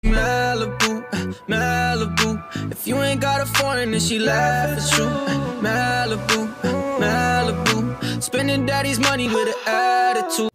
Malibu, Malibu. If you ain't got a foreign, then she laugh at you. Malibu, Malibu. Spending daddy's money with an attitude.